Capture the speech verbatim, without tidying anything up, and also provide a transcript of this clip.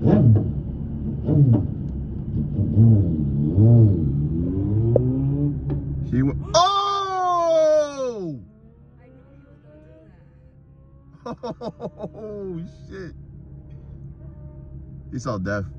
He went. Oh! I knew he was gonna do that. Oh shit! He saw death.